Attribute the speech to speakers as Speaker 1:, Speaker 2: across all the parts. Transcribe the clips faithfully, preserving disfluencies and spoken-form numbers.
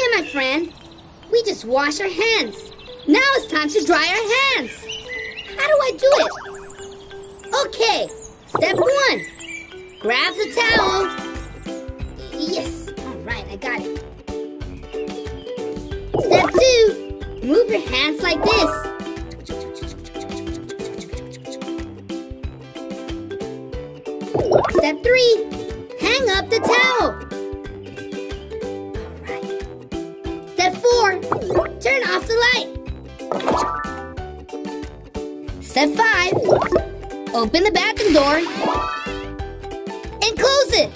Speaker 1: my friend. We just wash our hands. Now it's time to dry our hands. How do I do it? Okay, step one. Grab the towel. Yes, all right, I got it. Step two, move your hands like this. Step three, hang up the towel. All right. Step four, turn off the light. Step five, open the bathroom door and close it.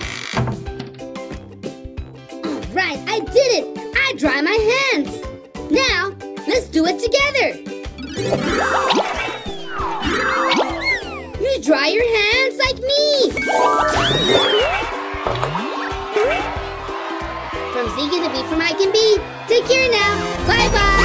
Speaker 1: All right, I did it. I dry my hands. Now, let's do it together. You dry your hands like me. From Ziggy to B from I can B. Take care now. Bye-bye.